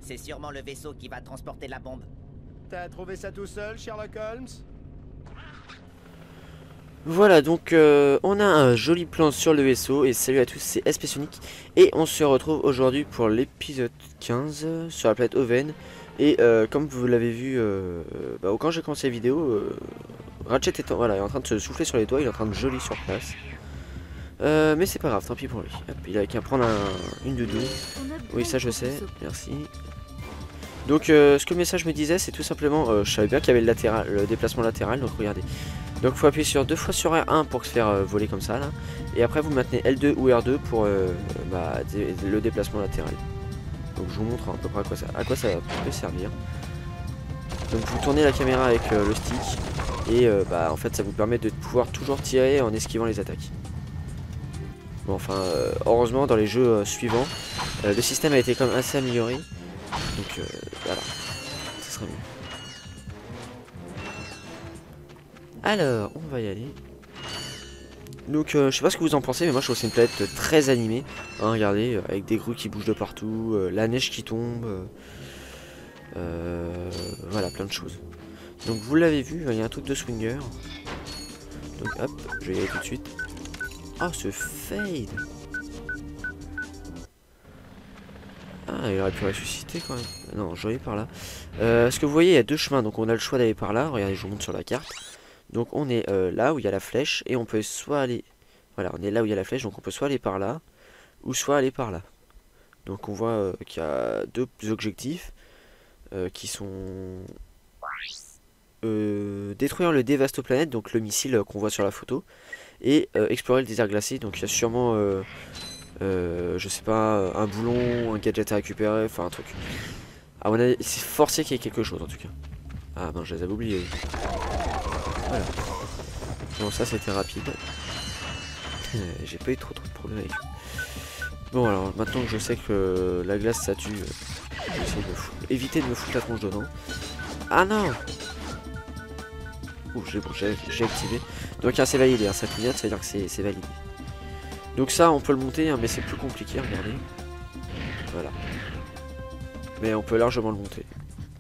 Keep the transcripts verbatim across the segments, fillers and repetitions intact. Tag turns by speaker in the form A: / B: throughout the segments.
A: C'est sûrement le vaisseau qui va transporter la bombe.
B: T'as trouvé ça tout seul, Sherlock Holmes?
C: Voilà, donc euh, on a un joli plan sur le vaisseau. Et salut à tous, c'est S P Sonic. Et on se retrouve aujourd'hui pour l'épisode quinze sur la planète Oven. Et euh, comme vous l'avez vu euh, bah, quand j'ai commencé la vidéo, euh, Ratchet est en, voilà, est en train de se souffler sur les doigts. Il est en train de geler sur place. euh, Mais c'est pas grave, tant pis pour lui. Hop, il a qu'à prendre un, une doudou. Oui, ça je sais, merci. Donc euh, ce que le message me disait, c'est tout simplement, euh, je savais bien qu'il y avait le, latéral, le déplacement latéral, donc regardez. Donc il faut appuyer sur deux fois sur R un pour se faire euh, voler comme ça là. Et après vous maintenez L deux ou R deux pour euh, bah, dé le déplacement latéral. Donc je vous montre à peu près à quoi ça, à quoi ça peut servir. Donc vous tournez la caméra avec euh, le stick. Et euh, bah, en fait ça vous permet de pouvoir toujours tirer en esquivant les attaques. Bon enfin euh, heureusement dans les jeux euh, suivants, euh, le système a été quand même assez amélioré. Donc euh, voilà, ça sera mieux. Alors, on va y aller. Donc euh, je sais pas ce que vous en pensez, mais moi je trouve que c'est une planète très animée. Hein, regardez, euh, avec des grues qui bougent de partout, euh, la neige qui tombe. Euh, euh, voilà, plein de choses. Donc vous l'avez vu, il y a un truc de swinger. Donc hop, je vais y aller tout de suite. Oh, ce fade! Ah, il aurait pu ressusciter quand même. Non, je vais aller par là. Euh, ce que vous voyez, il y a deux chemins, donc on a le choix d'aller par là. Regardez, je vous montre sur la carte. Donc on est euh, là où il y a la flèche et on peut soit aller... Voilà, on est là où il y a la flèche, donc on peut soit aller par là ou soit aller par là. Donc on voit euh, qu'il y a deux objectifs euh, qui sont... Euh, détruire le dévastoplanète, donc le missile euh, qu'on voit sur la photo, et euh, explorer le désert glacé. Donc il y a sûrement... Euh, Euh, je sais pas, un boulon, un gadget à récupérer, enfin un truc. À mon avis, c'est forcé qu'il y ait quelque chose en tout cas. Ah ben je les avais oubliés. Voilà. Bon, ça c'était rapide. J'ai pas eu trop trop de problèmes avec eux. Bon, alors maintenant que je sais que la glace ça tue, je vais essayer de me foutre, éviter de me foutre la tronche dedans. Ah non! Ouh, j'ai bon, j'ai activé. Donc hein, c'est validé, hein, ça clignote, ça veut dire que c'est validé. Donc ça on peut le monter hein, mais c'est plus compliqué, regardez. Voilà. Mais on peut largement le monter.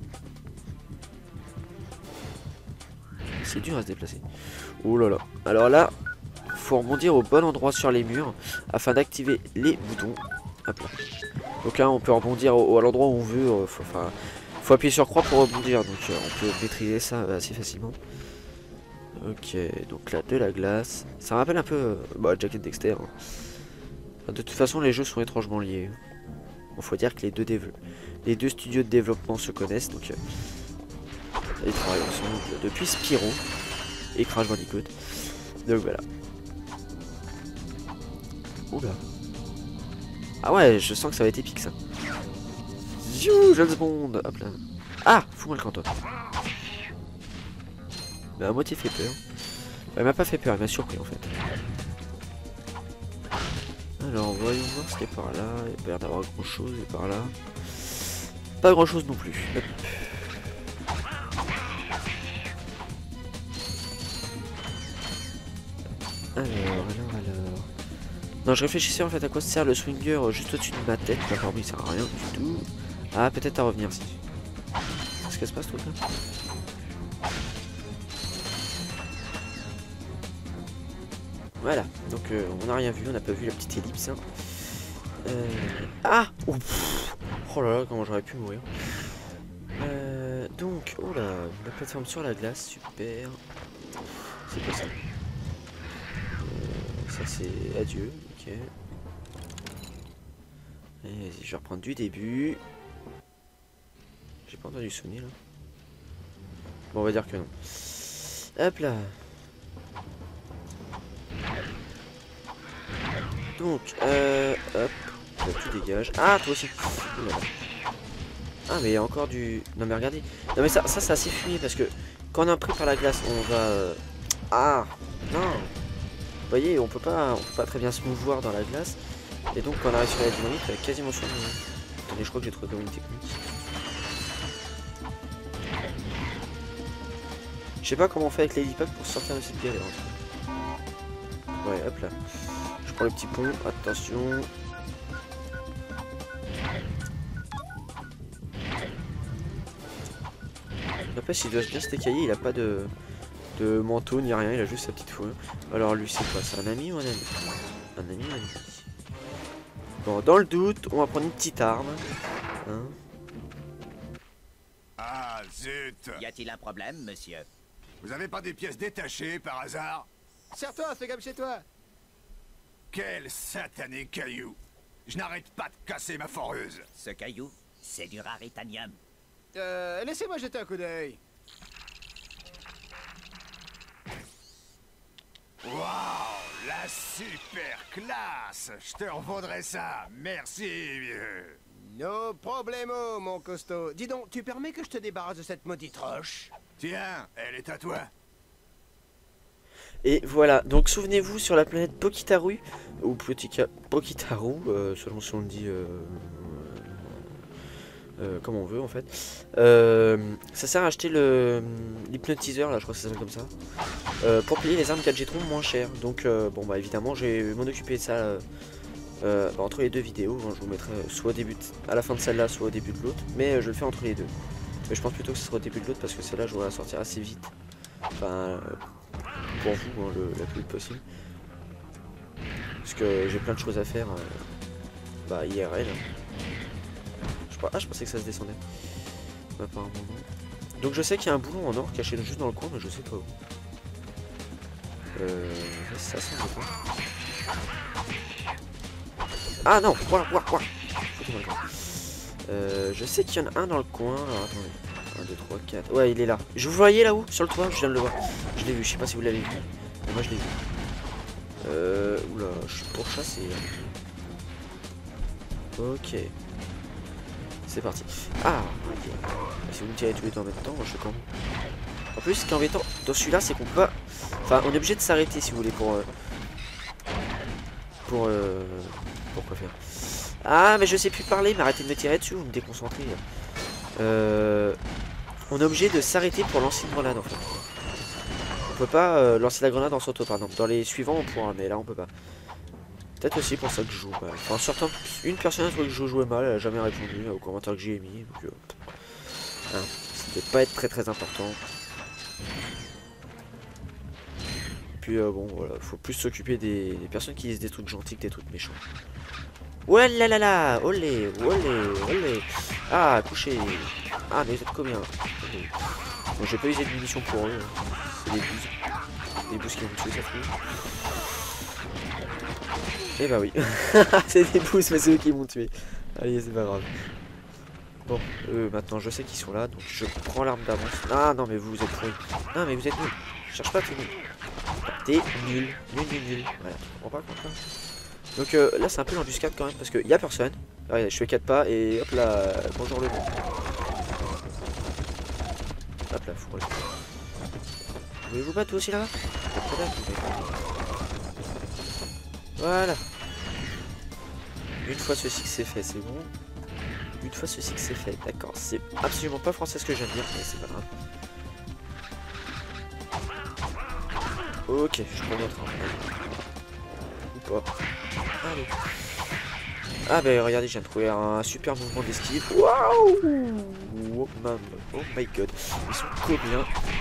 C: C'est dur à se déplacer. Oh là là. Alors là, faut rebondir au bon endroit sur les murs afin d'activer les boutons. Hop là. Donc là on peut rebondir au, à l'endroit où on veut. Euh, faut, enfin, faut appuyer sur croix pour rebondir. Donc euh, on peut maîtriser ça euh, assez facilement. Ok, donc là de la glace. Ça me rappelle un peu euh, bah, Jack and Dexter. Hein. Enfin, de toute façon, les jeux sont étrangement liés. Bon, faut dire que les deux, les deux studios de développement se connaissent. Donc, euh, ils travaillent ensemble depuis Spyro et Crash Bandicoot. Donc voilà. Oula. Ah ouais, je sens que ça va être épique ça. Ziou, James Bond. Hop là. Ah, fous-moi le canton. Mais à moitié fait peur. Elle m'a pas fait peur, elle m'a surpris en fait. Alors voyons voir ce qu'il y a par là. Il n'y a pas l'air d'avoir grand chose et par là. Pas grand chose non plus. Hop. Alors, alors, alors. Non, je réfléchissais en fait à quoi sert le swinger juste au-dessus de ma tête. Là, par il sert à rien du tout. Ah, peut-être à revenir si. Qu'est-ce qui se passe ce truc là? Voilà, donc euh, on n'a rien vu, on n'a pas vu la petite ellipse. Hein. Euh... Ah oh, oh là là, comment j'aurais pu mourir. Euh, donc, oh là, la plateforme sur la glace, super. C'est quoi ça? euh, Ça c'est adieu, ok. Vas-y, je vais reprendre du début. J'ai pas entendu sonner là. Bon, on va dire que non. Hop là. Donc, euh, hop, là, tu dégages. Ah, toi aussi. Ah, mais il y a encore du... Non, mais regardez. Non, mais ça, ça c'est assez fumé parce que quand on est pris par la glace, on va... Euh... Ah, non. Vous voyez, on peut pas, on peut pas très bien se mouvoir dans la glace. Et donc, quand on arrive sur la dynamite, on va quasiment sur le... Attendez, je crois que j'ai trouvé comme une technique. Je sais pas comment on fait avec l'hélipad pour sortir de cette galère. Ouais, hop là. Je prends le petit pont, attention. Après, s'il doit bien se décailler, il a pas de, de manteau ni rien, il a juste sa petite fourrure. Alors lui, c'est quoi? C'est un ami ou un ami? Un ami ou un ami? Bon, dans le doute, on va prendre une petite arme. Hein?
D: Ah, zut!
A: Y a-t-il un problème, monsieur?
D: Vous avez pas des pièces détachées par hasard?
B: Serre-toi, fais comme chez toi.
D: Quel satané caillou! Je n'arrête pas de casser ma foreuse!
A: Ce caillou, c'est du raritanium.
B: Euh, laissez-moi jeter un coup d'œil.
D: Waouh! La super classe! Je te revendrai ça! Merci, vieux!
B: No problemo, mon costaud. Dis donc, tu permets que je te débarrasse de cette maudite roche?
D: Tiens, elle est à toi!
C: Et voilà, donc souvenez-vous sur la planète Pokitaru, ou Plotika, Pokitaru, euh, selon si on le dit euh, euh, comme on veut en fait. Euh, ça sert à acheter le l'hypnotiseur, là je crois que ça s'appelle comme ça, euh, pour payer les armes Gadgetron moins cher. Donc euh, bon bah évidemment je vais m'en occuper de ça euh, euh, bah, entre les deux vidéos. Bon, je vous mettrai soit au début de, à la fin de celle-là, soit au début de l'autre, mais euh, je le fais entre les deux. Mais je pense plutôt que ce sera au début de l'autre parce que celle-là je vais la sortir assez vite. Enfin, euh, pour vous, hein, le, la plus vite possible. Parce que j'ai plein de choses à faire. Euh, bah, I R L. Hein. Je, ah, je pensais que ça se descendait. Bah, apparemment non. Donc je sais qu'il y a un boulon en or caché juste dans le coin, mais je sais pas où. Euh. Ça semble pas. Ah non! Voilà, voilà, voilà. Euh, je sais qu'il y en a un dans le coin. Alors attendez. un, deux, trois, quatre. Ouais, il est là. Je vous voyais là-haut, sur le toit, je viens de le voir. Je l'ai vu, je sais pas si vous l'avez vu. Mais moi je l'ai vu. Euh. Oula, je suis pourchassé. Ok. C'est parti. Ah, ok. Si vous me tirez tous les deux en même temps, moi je suis con. En plus, ce qui est embêtant dans celui-là, c'est qu'on peut pas. Enfin, on est obligé de s'arrêter si vous voulez pour. Euh... Pour. Euh... Pour quoi faire. Ah, mais je sais plus parler, mais arrêtez de me tirer dessus, vous me déconcentrez. Euh. On est obligé de s'arrêter pour lancer une grenade en fait. On peut pas euh, lancer la grenade en sauto par exemple. Dans les suivants on pourra, mais là on peut pas. Peut-être aussi pour ça que je joue mal. Enfin, certains, une personne a trouvé que je jouais mal, elle a jamais répondu aux commentaires que j'ai émis. Donc, euh, hein, ça peut pas être très très important. Puis euh, bon voilà, faut plus s'occuper des, des personnes qui disent des trucs gentils que des trucs méchants. Ouais là là là, olé, olé, olé. Ah, couché. Ah, mais vous êtes combien? Bon, j'ai pas usé de munitions pour eux. C'est des bouses. Des bouses qui vont me tuer, ça fait. Eh bah oui. C'est des bouses, mais c'est eux qui m'ont tué. Allez, c'est pas grave. Bon, euh, maintenant je sais qu'ils sont là, donc je prends l'arme d'avance. Ah non, mais vous, vous êtes pourris. Non, mais vous êtes nuls. Je cherche pas tout nul. T'es nul. Nul, nul, nul. Voilà, tu comprends pas quoi. Donc euh, là c'est un peu l'embuscade quand même parce qu'il y a personne. Regardez, je fais quatre pas et hop là, bonjour le monde. Hop là, faut relever. Voulez-vous battre aussi là-bas? Voilà. Une fois ceci que c'est fait, c'est bon. Une fois ceci que c'est fait, d'accord. C'est absolument pas français ce que je viens de dire, mais c'est pas grave. Ok, je prends notre arme. Ou pas. Allez. Ah bah regardez, je viens de trouver un super mouvement d'esquive. Waouh! Oh, man. Oh my god. Ils sont combien?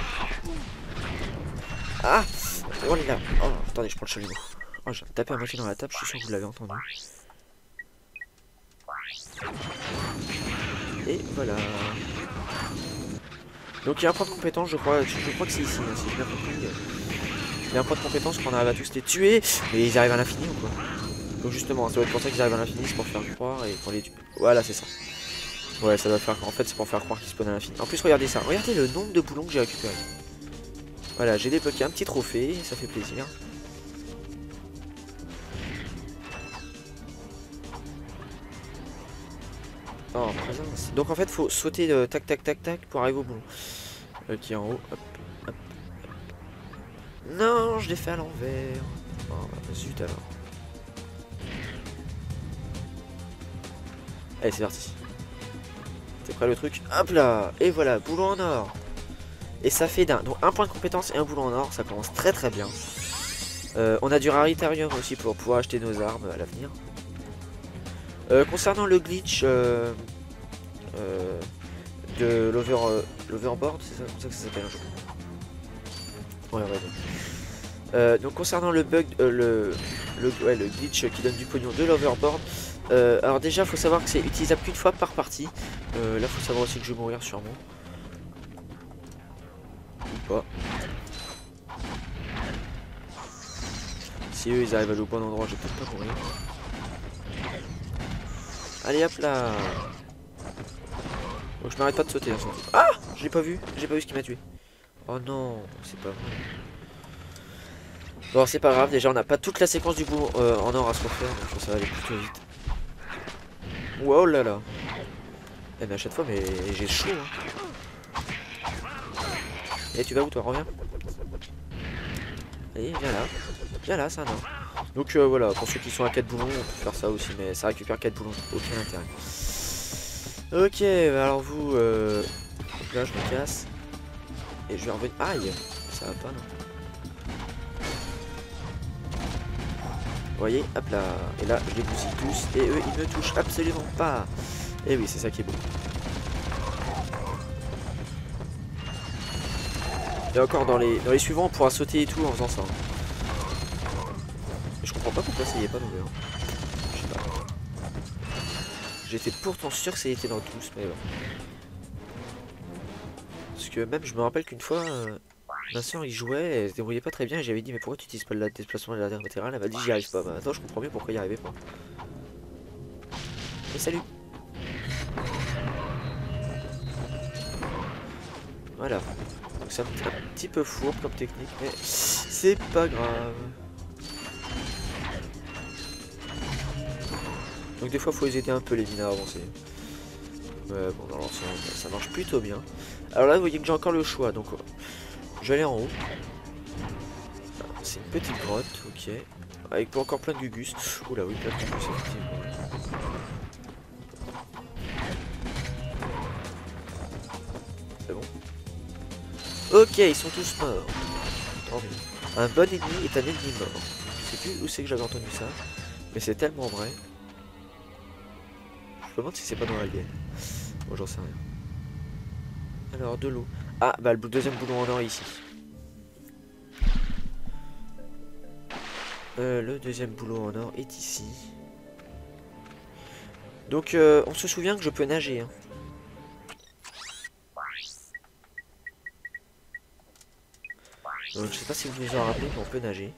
C: Ah! Oh là! Oh, attendez, je prends le chalumeau. Oh, j'ai tapé un machine dans la table, je suis sûr que vous l'avez entendu. Et voilà. Donc il y a un point de compétence, je crois. Je crois que c'est ici, hein, si j'ai bien compris. Il y a un point de compétence qu'on arrive à tous les tuer, mais ils arrivent à l'infini ou quoi? Donc justement, ça doit être pour ça qu'ils arrivent à l'infini, c'est pour faire croire et qu'on les tue. Voilà, c'est ça. Ouais, ça doit faire. En fait, c'est pour faire croire qu'ils spawnent à l'infini. En plus, regardez ça. Regardez le nombre de boulons que j'ai récupéré. Voilà, j'ai débloqué un petit trophée, ça fait plaisir. Oh, présence. Donc en fait, faut sauter de tac tac tac tac pour arriver au boulon. Euh, qui est en haut. Hop, hop, hop. Non, je l'ai fait à l'envers. Oh, bah, zut alors. Allez, c'est parti. T'es prêt le truc? Hop là. Et voilà, boulon en or. Et ça fait d'un. Donc un point de compétence et un boulon en or, ça commence très très bien. Euh, on a du raritarium aussi pour pouvoir acheter nos armes à l'avenir. Euh, concernant le glitch, euh, euh, de l'over, euh, l'overboard, c'est ça comme ça que ça s'appelle un jeu. Ouais, ouais, donc. Euh, donc concernant le bug, euh, le, le, ouais, le glitch qui donne du pognon de l'overboard, euh, alors déjà faut savoir que c'est utilisable qu'une fois par partie. Euh, là faut savoir aussi que je vais mourir sûrement. Ou pas. Si eux ils arrivent à aller au bon endroit, je vais peut-être pas mourir. Allez hop là. Donc je m'arrête pas de sauter hein, surtout. Ah, je l'ai pas vu, j'ai pas vu ce qui m'a tué. Oh non, c'est pas vrai. Bon c'est pas grave, déjà on n'a pas toute la séquence du bout euh, en or à se refaire, donc ça va aller plutôt vite. Wow là là. Eh mais à chaque fois mais j'ai chaud hein. Et tu vas où toi, reviens. Allez viens là. Viens là, c'est un or. Donc euh, voilà, pour ceux qui sont à quatre boulons, on peut faire ça aussi, mais ça récupère quatre boulons, aucun intérêt. Ok, alors vous, euh... là je me casse. Et je vais revenir. Aïe, ça va pas non. Vous voyez, hop là. Et là, je les bousille tous. Et eux, ils ne touchent absolument pas. Et oui, c'est ça qui est beau. Et encore, dans les, dans les suivants, on pourra sauter et tout en faisant ça. Et je comprends pas pourquoi ça y est pas d'ouvert. Je sais pas. J'étais pourtant sûr que ça y était dans tous, mais bon. Parce que même, je me rappelle qu'une fois... Euh... Ma soeur il jouait, elle se débrouillait pas très bien et j'avais dit mais pourquoi tu utilises pas le déplacement de la latérale? Elle m'a dit j'y arrive pas. Bah attends, je comprends mieux pourquoi il y arrivait pas. Et salut. Voilà. Donc c'est un, un petit peu fourbe comme technique mais c'est pas grave. Donc des fois faut les aider un peu les mines à avancer. Mais bon dans l'ensemble ça marche plutôt bien. Alors là vous voyez que j'ai encore le choix donc... Je vais aller en haut. C'est une petite grotte, ok. Avec encore plein de gugus. Oula oui, plein de gugus, effectivement. C'est bon. Ok, ils sont tous morts. Tant mieux. Un bon ennemi est un ennemi mort. Je sais plus où c'est que j'avais entendu ça. Mais c'est tellement vrai. Je me demande si c'est pas dans la gueule. Bon, j'en sais rien. Alors, de l'eau. Ah, bah le deuxième boulon en or est ici. Euh, le deuxième boulon en or est ici. Donc, euh, on se souvient que je peux nager. Hein. Donc, je sais pas si vous vous en rappelez, mais on peut nager.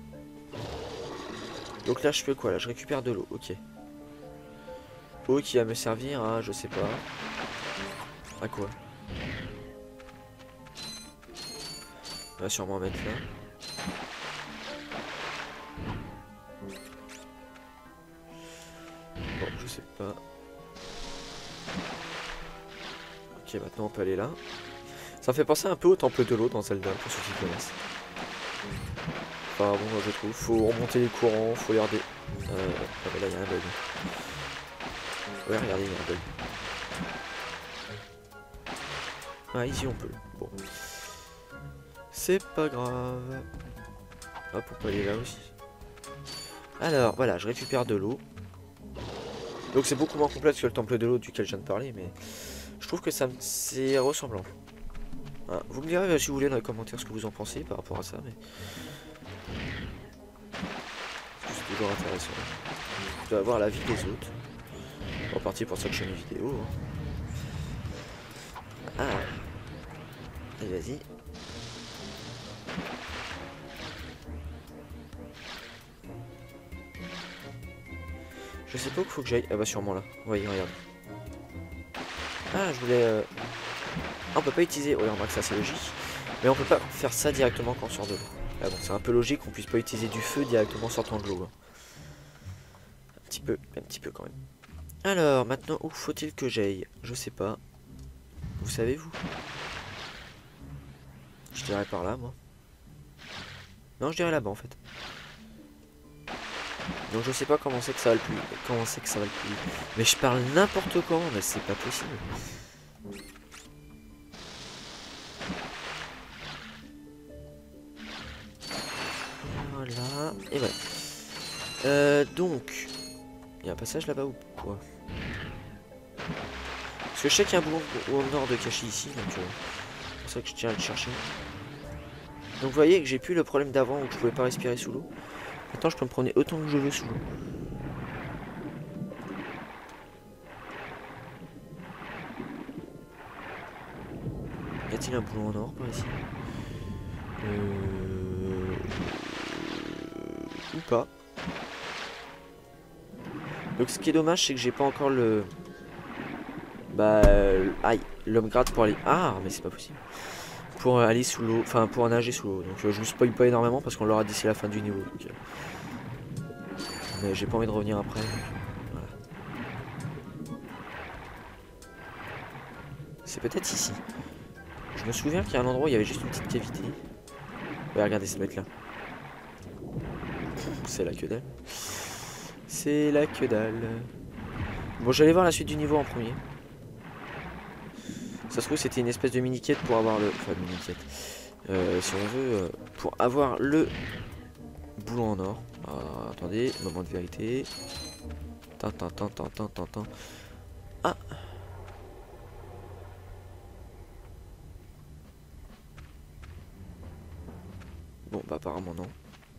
C: Donc là, je fais quoi là? Je récupère de l'eau, ok. Eau qui va me servir à, je sais pas. À quoi? On va sûrement mettre là. Bon, je sais pas. Ok, maintenant on peut aller là. Ça me fait penser un peu au temple de l'eau dans Zelda, pour ceux qui connaissent. Enfin bon, moi je trouve. Faut remonter les courants, faut les regarder. Euh, ah mais là il y a un bug. Ouais, regardez, il y a un bug. Ah, ici on peut. Bon. C'est pas grave. Hop, on peut aller là aussi. Alors, voilà, je récupère de l'eau. Donc c'est beaucoup moins complexe que le temple de l'eau duquel je viens de parler, mais je trouve que ça c'est ressemblant. Ah, vous me direz si vous voulez dans les commentaires ce que vous en pensez par rapport à ça, mais c'est toujours intéressant. Je dois avoir la vie des autres. En partie pour ça que je fais mes vidéos. Hein. Ah, allez, vas-y. Je sais pas où il faut que j'aille. Ah bah sûrement là. Voyez, regarde. Ah, je voulais... Euh... Ah, on peut pas utiliser... Ouais, on remarque ça, c'est logique. Mais on peut pas faire ça directement quand on sort de l'eau. Ah bon, c'est un peu logique qu'on puisse pas utiliser du feu directement en sortant de l'eau. Hein. Un petit peu, un petit peu quand même. Alors, maintenant, où faut-il que j'aille? Je sais pas. Vous savez, vous? Je dirais par là, moi. Non, je dirais là-bas, en fait. Donc je sais pas comment c'est que ça va le plus comment c'est que ça va le plus mais je parle n'importe quand, mais c'est pas possible. Voilà et voilà. Euh, donc il y a un passage là-bas ou quoi? Parce que je sais qu'il y a un boulon au nord de caché ici, donc euh, c'est pour ça que je tiens à le chercher. Donc vous voyez que j'ai plus le problème d'avant où je pouvais pas respirer sous l'eau. Maintenant je peux me promener autant que je veux sous l'eau. Y a-t-il un boulon en or par ici? Euh... Ou pas. Donc ce qui est dommage c'est que j'ai pas encore le... Bah... Aïe, l'upgrade pour aller... Ah mais c'est pas possible. Pour aller sous l'eau, enfin pour nager sous l'eau. Donc euh, je me spoil pas énormément parce qu'on l'aura d'ici la fin du niveau. Donc, euh... Mais j'ai pas envie de revenir après. Voilà. C'est peut-être ici. Je me souviens qu'il y a un endroit où il y avait juste une petite cavité. Ouais, regardez ce mec là. C'est la que dalle. C'est la que dalle. Bon, j'allais voir la suite du niveau en premier. Ça se trouve c'était une espèce de mini-quête pour avoir le... Enfin, mini-quête. Euh, si on veut, euh, pour avoir le boulon en or. Ah, attendez, moment de vérité. Tintin, tintin, tintin, tintin. Ah. Bon, bah apparemment non.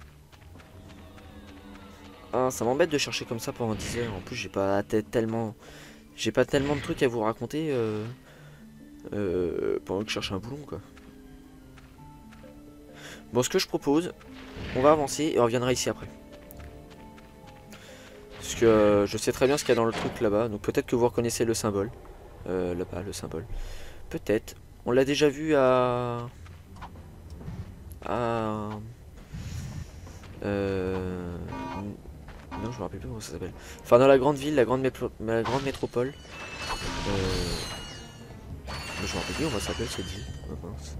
C: Ah, ça m'embête de chercher comme ça pendant dix heures. En plus, j'ai pas tellement... J'ai pas tellement de trucs à vous raconter euh... Euh... pendant que je cherche un boulon, quoi. Bon, ce que je propose, on va avancer et on reviendra ici après. Parce que euh, je sais très bien ce qu'il y a dans le truc là-bas. Donc peut-être que vous reconnaissez le symbole. Euh, là-bas, le symbole. Peut-être. On l'a déjà vu à... à... Euh... Non, je me rappelle plus comment ça s'appelle. Enfin, dans la grande ville, la grande, la grande métropole. Euh... Je me rappelle plus comment ça s'appelle cette ville. Oh, mince.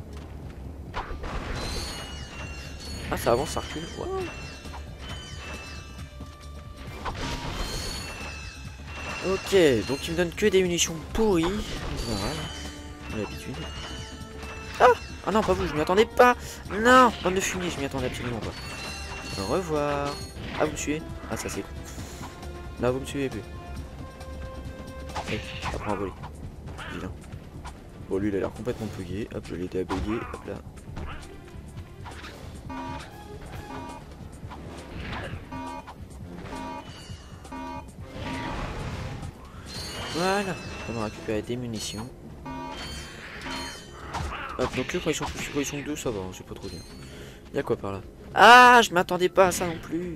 C: Ah, ça avance, ça recule. Wow. Ok, donc il me donne que des munitions pourries. Voilà, l'habitude. Ah, ah non, pas vous, je m'y attendais pas. Non, bande de fumier, je m'y attendais absolument pas. Au revoir. Ah, vous me tuez? Ah, ça c'est con. Là, vous me tuez plus. Hey, apprends à voler. Vilain. Bon, lui, il a l'air complètement bugué. Hop, je l'ai aidé à bugger. Hop là. Voilà. On va récupérer des munitions. Hop, donc là, quand ils sont, quand ils sont deux, ça va. C'est pas trop bien. Il y a quoi par là? Ah, je m'attendais pas à ça non plus.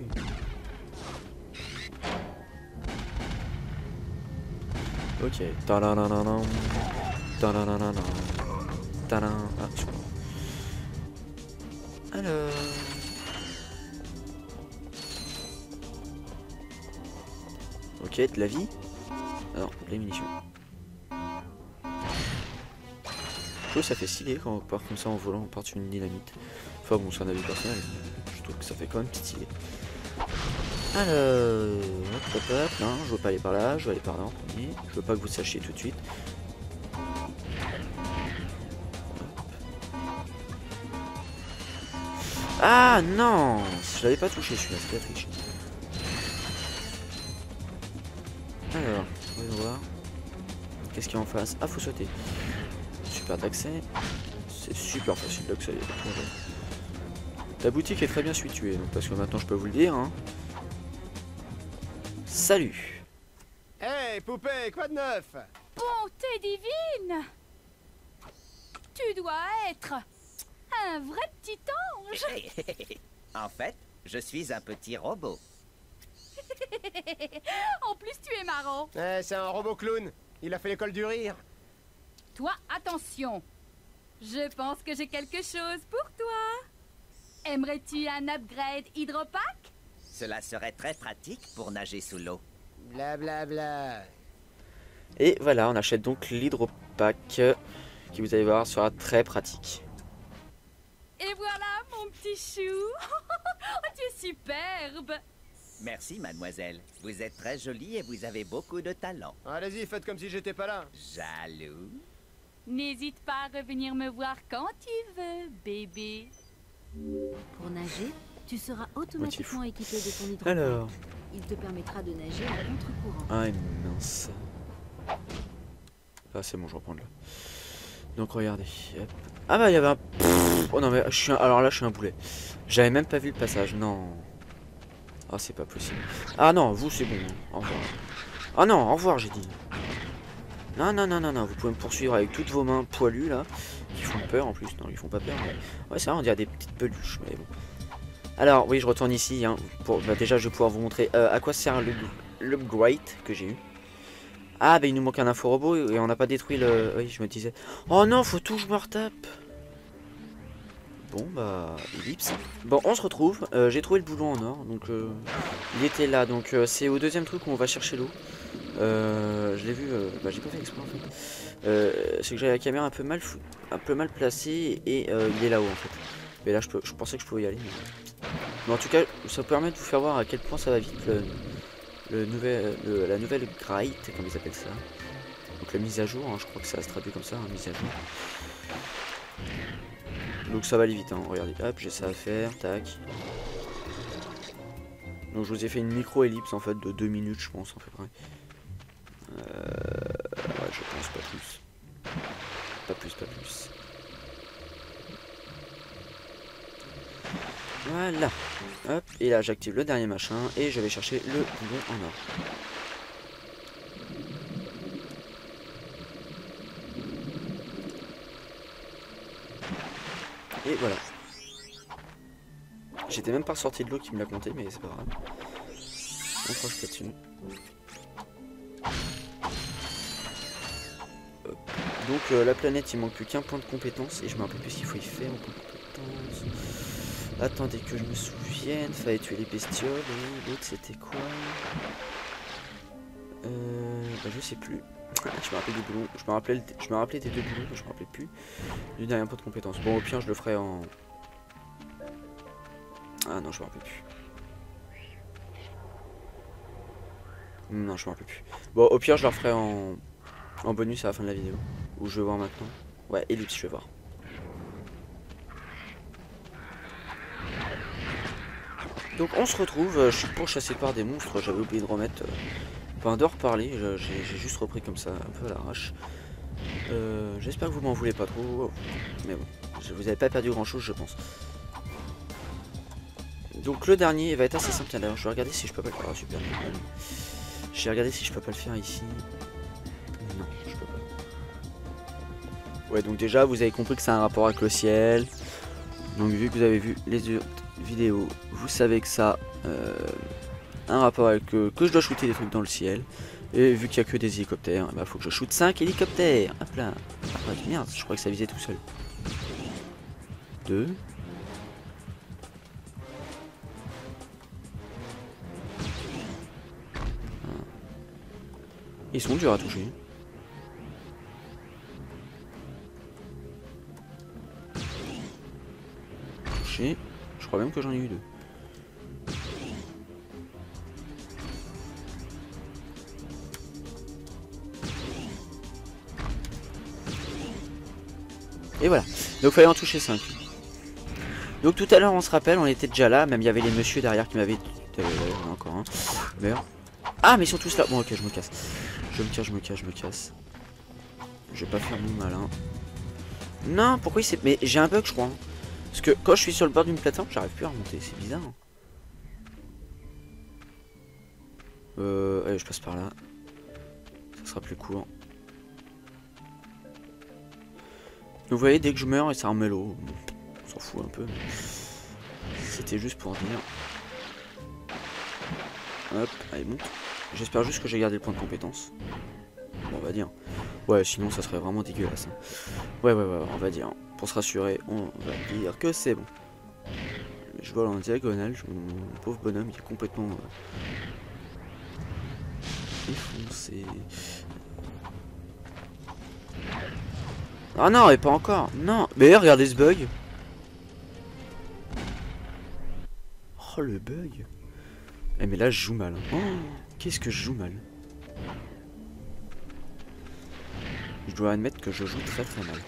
C: Ok. Ta-da-da-da-da. Ta-da-da-da-da. Ta-da. Ah, je crois. Alors. Ok, de la vie. Alors, les munitions. Je trouve que ça fait stylé quand on part comme ça en volant, on part sur une dynamite. Enfin bon, c'est un avis personnel. Je trouve que ça fait quand même petit stylé. Alors, hop, hop, hop. Non, je veux pas aller par là, je veux aller par là en premier. Je veux pas que vous sachiez tout de suite. Ah non, je l'avais pas touché celui-là, c'est la triche. Alors, voyons voir. Qu'est-ce qu'il y a en face? Ah, faut sauter. Super d'accès. C'est super facile d'accès. La boutique est très bien située, donc parce que maintenant je peux vous le dire. Hein. Salut.
B: Hey, poupée, quoi de neuf?
E: Bonté divine! Tu dois être un vrai petit ange!
A: En fait, je suis un petit robot.
E: En plus, tu es marrant.
B: Eh, c'est un robot clown. Il a fait l'école du rire.
E: Toi, attention. Je pense que j'ai quelque chose pour toi. Aimerais-tu un upgrade hydropack?
A: Cela serait très pratique pour nager sous l'eau.
B: Blablabla. Bla, bla.
C: Et voilà, on achète donc l'hydropack qui, vous allez voir, sera très pratique.
E: Et voilà, mon petit chou. Oh, tu es superbe.
A: Merci, mademoiselle. Vous êtes très jolie et vous avez beaucoup de talent.
B: Allez-y, faites comme si j'étais pas là.
A: Jaloux.
E: N'hésite pas à revenir me voir quand tu veux, bébé.
F: Pour nager, tu seras automatiquement équipé de ton hydropack.
C: Alors.
F: Il te permettra de nager à contre-courant.
C: Ah mince. Ah c'est bon, je reprends là. Donc regardez. Hop. Ah bah il y avait un... Oh non mais je suis un... alors là je suis un boulet. J'avais même pas vu le passage, non. Ah c'est pas possible. Ah non, vous c'est bon, au revoir. Ah non, au revoir j'ai dit. Non non non non non, vous pouvez me poursuivre avec toutes vos mains poilues là. Qui font peur en plus, non ils font pas peur. Mais... Ouais c'est vrai, on dirait des petites peluches, mais bon. Alors oui je retourne ici, hein, pour... bah, déjà je vais pouvoir vous montrer euh, à quoi sert l'upgrade que j'ai eu. Ah bah il nous manque un info robot et on n'a pas détruit le... Oui je me disais. Oh non faut tout que je me retape. Bon bah ellipse. Bon on se retrouve, euh, j'ai trouvé le boulot en or. Donc euh, il était là. Donc euh, c'est au deuxième truc où on va chercher l'eau. euh, Je l'ai vu, euh, bah j'ai pas fait exprès en fait. euh, C'est que j'avais la caméra un peu mal fou... un peu mal placée. Et euh, il est là-haut en fait. Mais là je, peux... je pensais que je pouvais y aller mais... mais en tout cas ça permet de vous faire voir à quel point ça va vite le... Le nouvel, le, la nouvelle grade, comme ils appellent ça. Donc la mise à jour, hein, je crois que ça se traduit comme ça, hein, mise à jour. Donc ça va aller vite, hein, regardez, hop, j'ai ça à faire, tac. Donc je vous ai fait une micro-ellipse en fait de deux minutes, je pense, à peu près. Euh, ouais, je pense pas plus. Pas plus, pas plus. Voilà. Hop, et là j'active le dernier machin et je vais chercher le boulon en or. Et voilà. J'étais même pas sorti de l'eau qui me l'a compté, mais c'est pas grave. On croche pas dessus. Hop. Donc euh, la planète il manque plus qu'un point de compétence et je me rappelle plus ce qu'il faut y faire au point de compétence. Attendez que je me souvienne, fallait tuer les bestioles et l'autre c'était quoi? Euh, bah je sais plus. Je me rappelle des boulons, je me rappelais, je me rappelais des deux boulons, mais je me rappelais plus du dernier point de compétence. Bon au pire je le ferai en... Ah non je me rappelle plus. Non je me rappelle plus. Bon au pire je le ferai en... en bonus à la fin de la vidéo. Où je vais voir maintenant. Ouais ellipse je vais voir. Donc on se retrouve, euh, je suis pourchassé par des monstres, j'avais oublié de remettre, euh, enfin de reparler, j'ai juste repris comme ça, un peu à l'arrache. Euh, J'espère que vous m'en voulez pas trop, mais bon, je vous avez pas perdu grand chose je pense. Donc le dernier va être assez simple, d'ailleurs je vais regarder si je peux pas le faire, ah, super. Je vais regarder si je peux pas le faire ici. Non, je peux pas. Ouais donc déjà vous avez compris que c'est un rapport avec le ciel. Donc vu que vous avez vu les vidéos, vous savez que ça euh, un rapport avec euh, que je dois shooter des trucs dans le ciel. Et vu qu'il n'y a que des hélicoptères, il bah, faut que je shoote cinq hélicoptères. Hop là. Ah, merde, je crois que ça visait tout seul. deux. Ils sont durs à toucher. Touché. Je crois même que j'en ai eu deux. Et voilà. Donc il fallait en toucher cinq. Donc tout à l'heure on se rappelle, on était déjà là. Même il y avait les messieurs derrière qui m'avaient... Encore un. Merde. Ah mais ils sont tous là. Bon ok je me casse. Je me casse, je me casse, je me casse. Je vais pas faire mon malin. Non, pourquoi il s'est... Mais j'ai un bug je crois. Parce que quand je suis sur le bord d'une plateforme, j'arrive plus à remonter. C'est bizarre. Hein. Euh... Allez, je passe par là. Ça sera plus court. Donc vous voyez, dès que je meurs, et ça remet l'eau. Bon, on s'en fout un peu. C'était juste pour dire. Hop, allez, monte. J'espère juste que j'ai gardé le point de compétence. Bon, on va dire. Ouais, sinon ça serait vraiment dégueulasse. Hein. Ouais, ouais, ouais, on va dire. Pour se rassurer, on va dire que c'est bon. Je vole en diagonale. Mon pauvre bonhomme, il est complètement euh, défoncé. Ah non, et pas encore. Non, mais regardez ce bug. Oh le bug. Eh mais là je joue mal. Oh, qu'est-ce que je joue mal. Je dois admettre que je joue très très mal.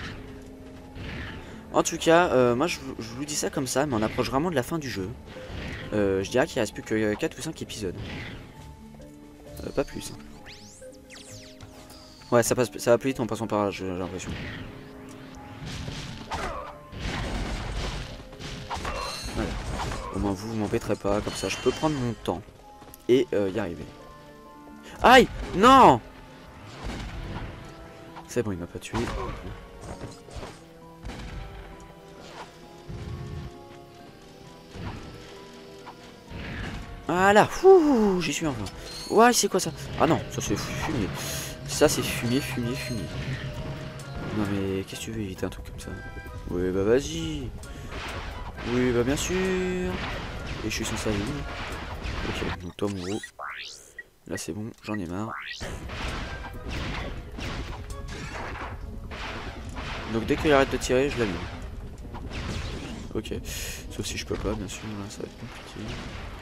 C: En tout cas, euh, moi je, je vous dis ça comme ça, mais on approche vraiment de la fin du jeu. Euh, je dirais qu'il reste plus que quatre ou cinq épisodes. Euh, pas plus. Ouais, ça, passe, ça va plus vite en passant par là, j'ai l'impression. Voilà. Au moins vous, vous m'embêterez pas, comme ça je peux prendre mon temps et euh, y arriver. Aïe! Non! C'est bon, il m'a pas tué. Voilà, j'y suis enfin. Ouais, c'est quoi ça? Ah non, ça c'est fumier. Ça c'est fumier, fumier, fumier. Non mais qu'est-ce que tu veux éviter un truc comme ça? Oui bah vas-y. Oui bah bien sûr. Et je suis censé aller où? Ok, donc toi mon gros. Là c'est bon, j'en ai marre. Donc dès qu'il arrête de tirer, je l'allume. Ok, sauf si je peux pas bien sûr, là ça va être compliqué.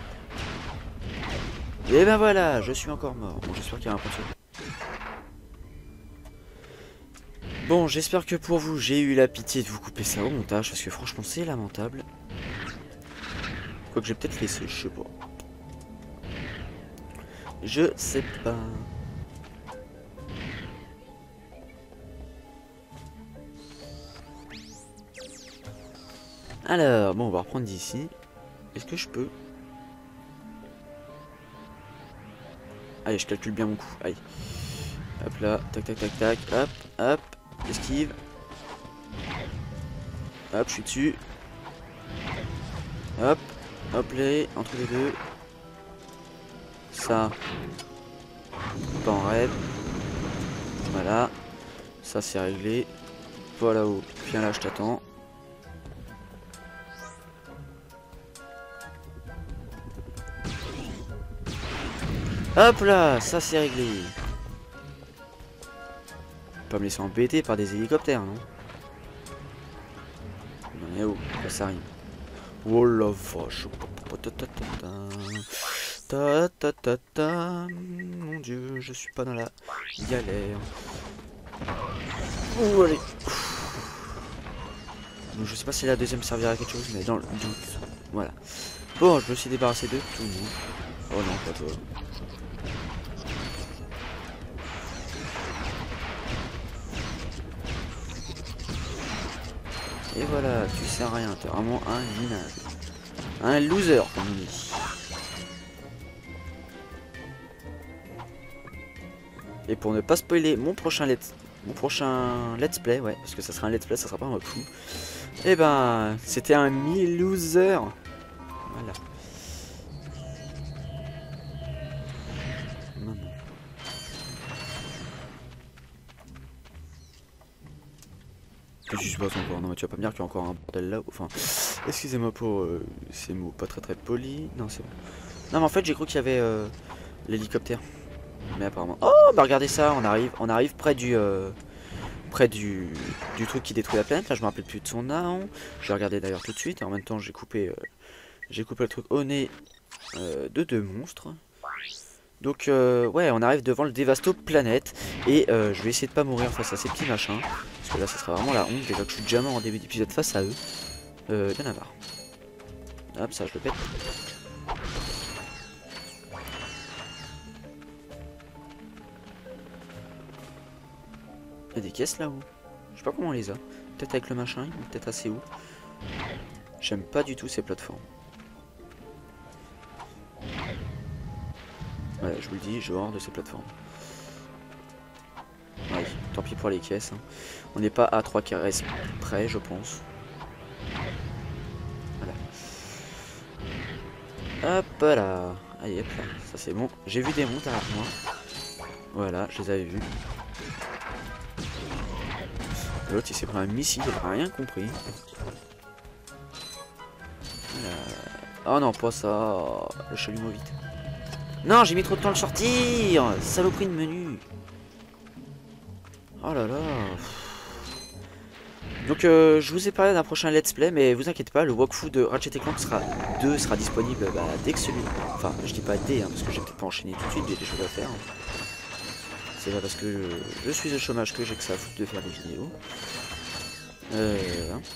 C: Et ben voilà, je suis encore mort. Bon, j'espère qu'il y a un point de sauvegarde. Bon, j'espère que pour vous, j'ai eu la pitié de vous couper ça au montage, parce que franchement, c'est lamentable. Quoique j'ai peut-être laissé, je sais pas. Je sais pas. Alors, bon, on va reprendre d'ici. Est-ce que je peux... Allez, je calcule bien mon coup. Allez. Hop là. Tac, tac, tac, tac. Hop, hop. Esquive. Hop, je suis dessus. Hop. Hop, les. Entre les deux. Ça. Pas en rêve. Voilà. Ça, c'est réglé. Voilà où. Viens là, je t'attends. Hop là, ça c'est réglé. Pas me laisser embêter par des hélicoptères, non? Non mais oh, là, ça arrive. Oh la vache. Ta ta ta ta. Mon dieu, je suis pas dans la galère. Oh allez. Donc, je sais pas si la deuxième servira à quelque chose, mais dans le doute. Voilà. Bon, je me suis débarrassé de tout le monde. Oh non, pas toi. Et voilà, tu sers à rien, t'es vraiment un minable. Un loser, comme on dit. Et pour ne pas spoiler mon prochain let's, mon prochain let's play, ouais, parce que ça sera un let's play, ça sera pas un coup. Et ben, c'était un mi-loser. Voilà. Qu'est-ce qui se passe encore? Non mais tu vas pas me dire qu'il y a encore un bordel là. Enfin, excusez-moi pour euh, ces mots pas très très polis. Non c'est bon. Non mais en fait j'ai cru qu'il y avait euh, l'hélicoptère. Mais apparemment... Oh bah regardez ça, on arrive on arrive près du... Euh, près du, du truc qui détruit la planète. Là je me rappelle plus de son nom. Je vais regarder d'ailleurs tout de suite. Et en même temps j'ai coupé... Euh, j'ai coupé le truc au nez euh, de deux monstres. Donc euh, ouais, on arrive devant le Dévasto Planète. Et euh, je vais essayer de pas mourir face à ces petits machins. Parce que là ça sera vraiment la honte. Déjà que je suis déjà mort en début d'épisode face à eux. Euh, bien à voir. Hop, ça je le pète. Il y a des caisses là-haut. Je sais pas comment on les a. Peut-être avec le machin, peut-être assez haut. J'aime pas du tout ces plateformes. Ouais, je vous le dis, je hors de ces plateformes. Ouais, tant pis pour les caisses. Hein. On n'est pas à trois caresses près, je pense. Voilà. Hop là. Allez, hop là. Ça c'est bon. J'ai vu des monts derrière moi. Voilà, je les avais vus. L'autre il s'est pris un missile, il a rien compris. Voilà. Oh non, pas ça. Le chalumeau vite. Non, j'ai mis trop de temps à le sortir. Saloperie de menu. Oh là là. Donc euh, je vous ai parlé d'un prochain let's play, mais vous inquiétez pas, le walkthrough de Ratchet et Clank sera deux sera disponible bah, dès que celui... Enfin, je dis pas dès, hein, parce que j'ai peut-être pas enchaîné tout de suite, j'ai des choses à faire. Hein. C'est pas parce que je, je suis au chômage que j'ai que ça à foutre de faire des vidéos. Euh... Hein.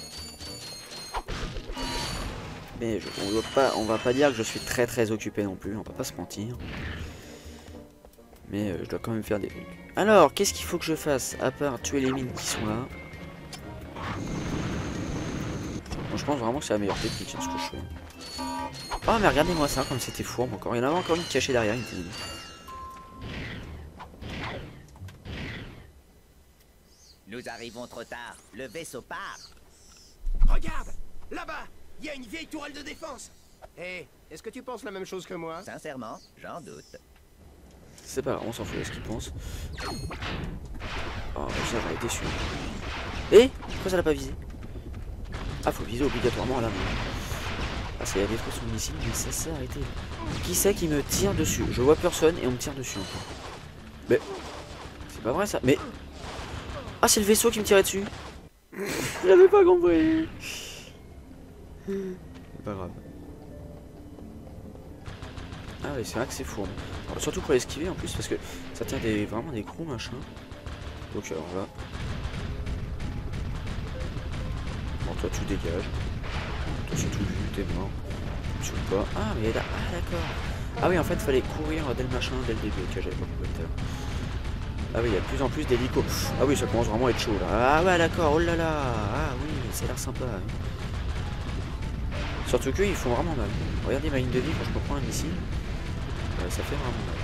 C: Mais je, on, va pas, on va pas dire que je suis très très occupé non plus, on va pas se mentir. Mais euh, je dois quand même faire des trucs. Alors, qu'est-ce qu'il faut que je fasse à part tuer les mines qui sont là? Bon, je pense vraiment que c'est la meilleure technique, hein, ce que je fais. Oh, mais regardez-moi ça, comme c'était fourbe encore. Il y en avait encore une cachée derrière, une petite.
A: Nous arrivons trop tard. Le vaisseau part.
B: Regarde, là-bas, il y a une vieille tourelle de défense. Hé, est-ce que tu penses la même chose que moi?
A: Sincèrement, j'en doute.
C: C'est pas grave, on s'en fout de ce qu'il pense. Oh, ça j'aurais été déçu. Et pourquoi ça l'a pas visé? Ah, faut viser obligatoirement à la main. Ah, ça y a détruit son missile, mais ça s'est arrêté. Qui c'est qui me tire dessus? Je vois personne et on me tire dessus encore. Mais c'est pas vrai ça. Mais ah, c'est le vaisseau qui me tirait dessus. J'avais pas compris. C'est pas grave. Ah oui, c'est vrai que c'est fourbe. Alors, surtout pour l'esquiver en plus parce que ça tient des, vraiment des gros machins. Donc alors là. Bon, toi tu dégages. Toi surtout vu, t'es mort. Tu veux pas. Ah mais là. Ah d'accord. Ah oui, en fait fallait courir dès le machin, dès le début. Ok, j'avais pas compris tout à l'heure. Ah oui, il y a de plus en plus d'hélicos. Ah oui, ça commence vraiment à être chaud là. Ah ouais, d'accord, oh là là. Ah oui, ça a l'air sympa. Hein. Surtout qu'eux, ils font vraiment mal. Regardez ma ligne de vie quand je me prends un missile. Euh, ça fait vraiment mal.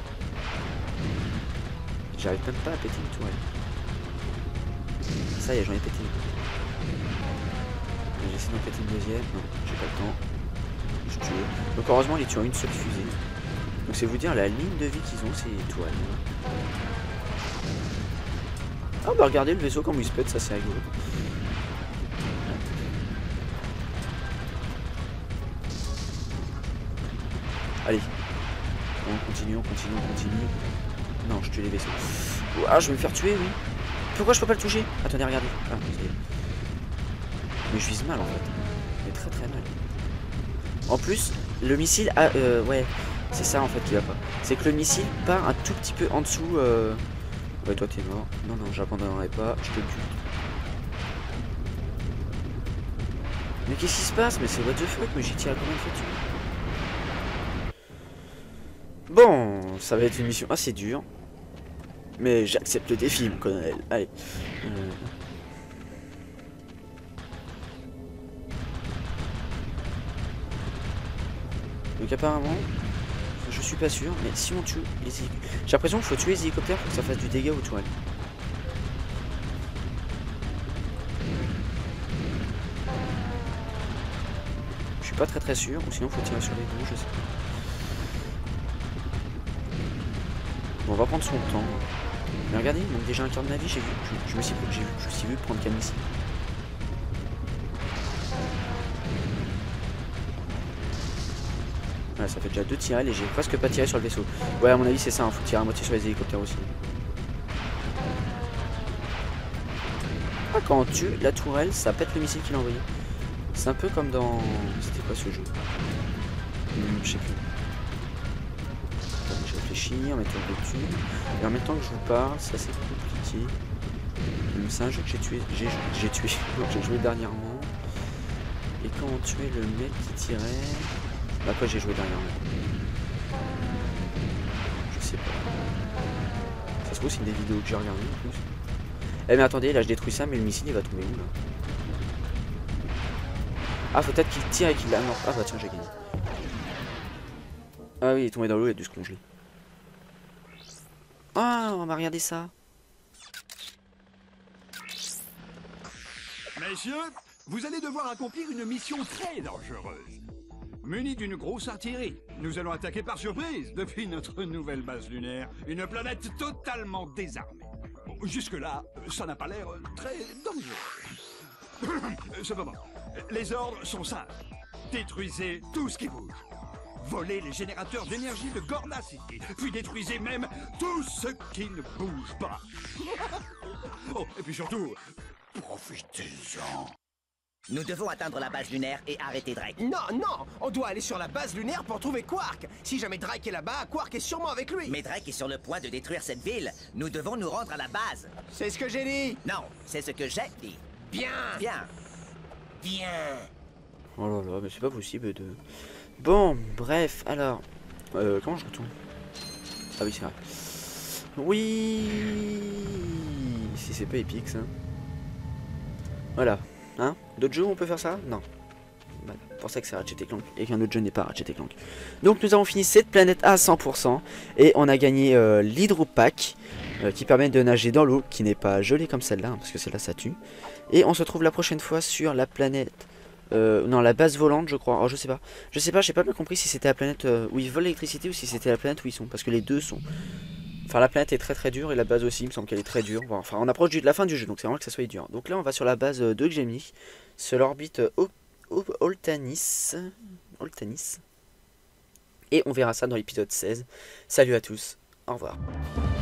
C: J'arrive même pas à péter une tourelle. Ça y est, j'en ai pété une. J'essaie d'en péter une deuxième. Non, j'ai pas le temps. Je tue. Donc heureusement, ils tuent en une seule fusée. Donc c'est vous dire la ligne de vie qu'ils ont, c'est les tourelles. Ah bah regardez le vaisseau comme il se pète, ça c'est rigolo. Allez. On continue, on continue, on continue. Non, je tue les vaisseaux. Ah, je vais me faire tuer, oui. Pourquoi je peux pas le toucher? Attendez, regardez. Ah, mais je vise mal en fait. Mais très très mal. En plus, le missile a... Euh, ouais, c'est ça en fait qui va pas. C'est que le missile part un tout petit peu en dessous... Euh... Ouais, toi t'es mort. Non, non, j'abandonnerai pas. Je te tue. Mais qu'est-ce qui se passe? Mais c'est what the fuck? Mais j'y tire à combien de fois dessus? Bon, ça va être une mission assez dure. Mais j'accepte le défi, mon colonel. Allez. Euh... Donc apparemment, je suis pas sûr, mais si on tue les hélicoptères... J'ai l'impression qu'il faut tuer les hélicoptères pour que ça fasse du dégât aux toiles. Je suis pas très très sûr, ou sinon il faut tirer sur les deux, je sais pas. Bon, on va prendre son temps. Mais regardez, il manque déjà un quart de ma vie, j'ai vu. Je, je me suis j'ai vu, je me suis vu prendre qu'un missile. Voilà, ça fait déjà deux tirés et j'ai presque pas tiré sur le vaisseau. Ouais, à mon avis c'est ça, il hein, faut tirer à moitié sur les hélicoptères aussi. Ah, quand on tue la tourelle, ça pète le missile qu'il a envoyé. C'est un peu comme dans... C'était quoi ce jeu? hum, Je sais plus. Je réfléchis en mettant dessus. Et en même temps que je vous parle, c'est assez compliqué. C'est un jeu que j'ai tué. J'ai j'ai tué. J'ai joué dernièrement. Et quand on tuait le mec qui tirait... Bah quoi j'ai joué dernièrement? Je sais pas. Ça se trouve c'est une des vidéos que j'ai regardées en plus. Eh mais attendez, là je détruis ça, mais le missile il va tomber où là? Ah, faut peut-être qu'il tire et qu'il la mort. Ah bah tiens, j'ai gagné. Ah oui, il est tombé dans l'eau, il a dû se congeler. Ah, on va regarder ça.
G: Messieurs, vous allez devoir accomplir une mission très dangereuse. Munis d'une grosse artillerie, nous allons attaquer par surprise depuis notre nouvelle base lunaire, une planète totalement désarmée. Bon, jusque-là, ça n'a pas l'air très dangereux. Cependant, les ordres sont simples. Détruisez tout ce qui bouge. Volez les générateurs d'énergie de Gorda City, puis détruisez même tout ce qui ne bouge pas. Oh, et puis surtout, profitez-en.
A: Nous devons atteindre la base lunaire et arrêter Drake.
B: Non, non, on doit aller sur la base lunaire pour trouver Quark. Si jamais Drake est là-bas, Quark est sûrement avec lui.
A: Mais Drake est sur le point de détruire cette ville. Nous devons nous rendre à la base.
B: C'est ce que j'ai dit.
A: Non, c'est ce que j'ai dit.
B: Bien.
A: Bien.
B: Bien.
C: Oh là là, mais c'est pas possible de... Bon, bref, alors... Euh, comment je retourne? Ah oui, c'est vrai. Oui. Si c'est pas épique, ça. Voilà. Hein? D'autres jeux où on peut faire ça? Non. Bah, pour ça que c'est Ratchet et Clank et qu'un autre jeu n'est pas Ratchet et Clank. Donc nous avons fini cette planète à cent pour cent et on a gagné euh, l'hydropack euh, qui permet de nager dans l'eau, qui n'est pas gelée comme celle-là, hein, parce que celle-là ça tue. Et on se retrouve la prochaine fois sur la planète, euh, non la base volante je crois, oh, je sais pas, je sais pas, j'ai pas bien compris si c'était la planète euh, où ils volent l'électricité ou si c'était la planète où ils sont, parce que les deux sont... Enfin la planète est très très dure et la base aussi, il me semble qu'elle est très dure. Bon, enfin on approche de la fin du jeu, donc c'est vraiment que ça soit dur. Donc là on va sur la base deux que j'ai mis, sur l'orbite euh, Oltanis. Oltanis. Et on verra ça dans l'épisode seize. Salut à tous, au revoir.